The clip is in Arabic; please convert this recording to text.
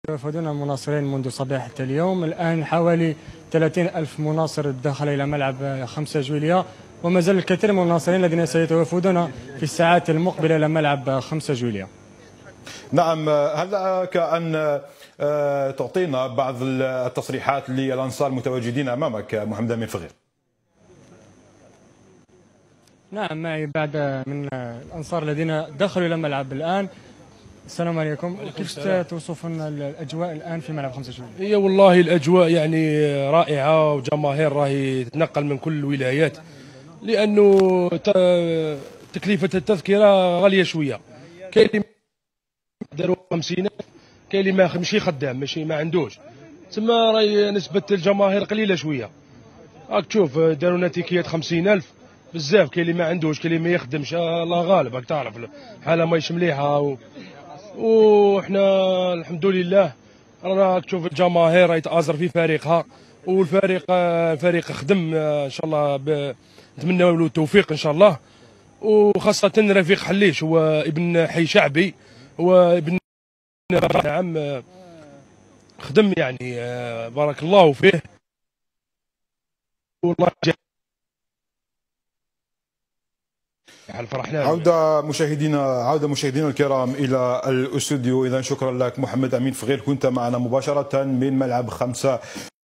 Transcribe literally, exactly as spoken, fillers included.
يتوافدون مناصرين منذ صباحة اليوم. الآن حوالي ثلاثين ألف مناصر دخل إلى ملعب خمسة جويلية، وما زال الكثير من المناصرين الذين سيتوافدون في الساعات المقبلة إلى ملعب خمسة جويلية. نعم، هل لك أن تعطينا بعض التصريحات للأنصار المتواجدين أمامك محمد أمين فغير؟ نعم، معي بعض من الأنصار الذين دخلوا إلى الملعب الآن. السلام عليكم، كيف توصفون الأجواء الآن في ملعب خمسة جويلية؟ هي والله الأجواء يعني رائعة، وجماهير راهي تتنقل من كل الولايات، لأنه تكلفة التذكرة غالية شوية. كاين اللي داروا خمسين، كاين اللي ماشي خدام، ماشي ما عندوش، تما راهي نسبة الجماهير قليلة شوية. راك تشوف داروا لنا تيكيات خمسين ألف بزاف، كاين اللي ما عندوش، كاين اللي ما يخدمش، الله غالب. راك تعرف الحالة ماهيش مليحة، و... وحنا الحمد لله راك تشوف الجماهير راهي تآزر في فريقها، والفريق فريق خدم ان شاء الله. ب... نتمنى له التوفيق ان شاء الله، وخاصة رفيق حليش هو ابن حي شعبي، هو ابن نعم خدم يعني، بارك الله فيه والله. عودة مشاهدينا عودة مشاهدينا الكرام إلى الاستوديو. إذا شكرا لك محمد أمين فغير، كنت معنا مباشرة من ملعب خمسة